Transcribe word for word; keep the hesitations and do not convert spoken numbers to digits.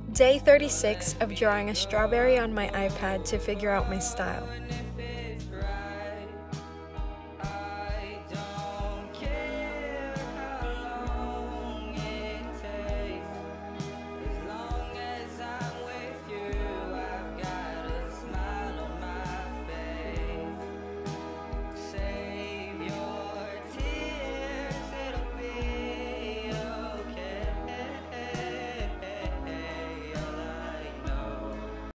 Day thirty-six of drawing a strawberry on my iPad to figure out my style.